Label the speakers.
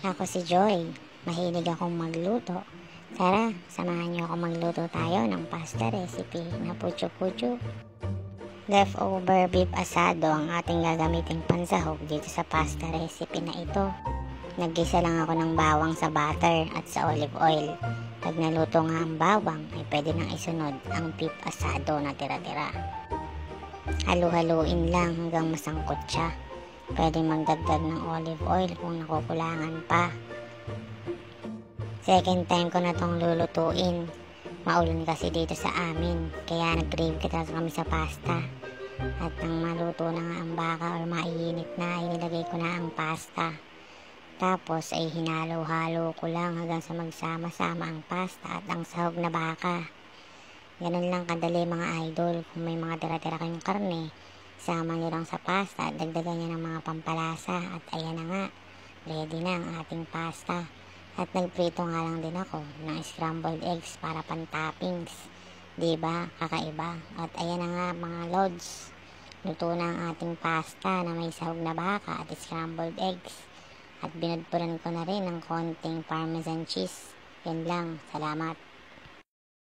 Speaker 1: Ako si Joy. Mahilig akong magluto. Tara, samahan niyo ako magluto tayo ng pasta recipe na pucho-pucho. Leftover beef asado ang ating gagamiting pansahog dito sa pasta recipe na ito. Naggisa lang ako ng bawang sa butter at sa olive oil. Pag naluto nga ang bawang, ay pwede nang isunod ang beef asado na tira-tira. Halu-haluin lang hanggang masangkot siya. Pwede magdagdag ng olive oil kung nakukulangan pa. Second time ko na tong lulutuin. Maulan kasi dito sa amin, kaya nag-crave kita kami sa pasta. At nang maluto na nga ang baka or maiinit na, inilagay ko na ang pasta. Tapos ay hinalo-halo ko lang hanggang sa magsama-sama ang pasta at ang sahog na baka. Ganun lang kadali mga idol. Kung may mga tira-tira kayong karne, sama nyo lang sa pasta at dagdagan nyo ng mga pampalasa. At ayan na nga, ready na ang ating pasta. At nagprito nga lang din ako ng scrambled eggs para pan-toppings. Diba? Kakaiba. At ayan na nga mga lods. Luto na ang ating pasta na may sahog na baka at scrambled eggs. At binudpuran ko na rin ng konting parmesan cheese. Yan lang. Salamat.